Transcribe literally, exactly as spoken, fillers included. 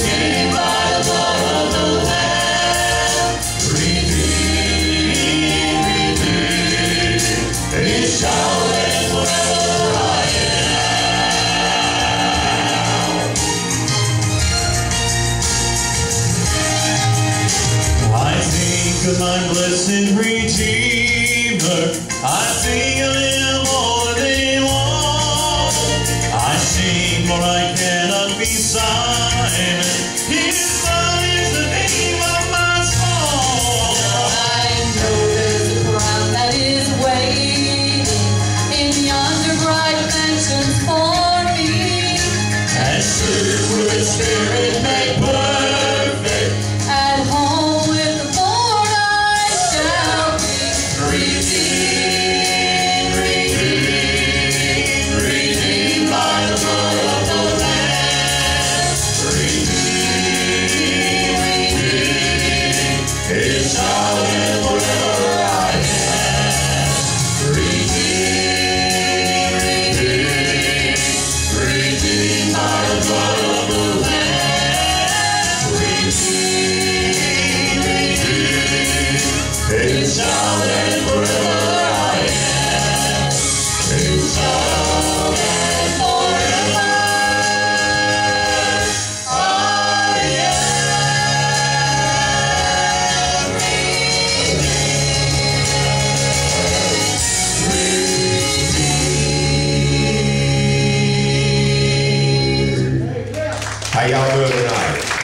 redeemed by the blood of the Lamb. Redeemed, redeemed, is shall reign forever. I am. I think of my blessed Redeemer. I sing of Him all day long. I sing for I cannot be silent. His love is the name of my song. I know there's a crown that is waiting in yonder bright mansions for me. And serve with Spirit made perfect. At home with the Lord I shall be. Redeemed, redeemed, redeemed by the blood of the Lamb. Redeemed, redeemed, is now and forever I am. Redeemed, redeemed, redeemed by the blood of the Lamb. Redeemed, redeemed, is now and forever I am. Is now and forever I am. Redeemed. How y'all doing tonight?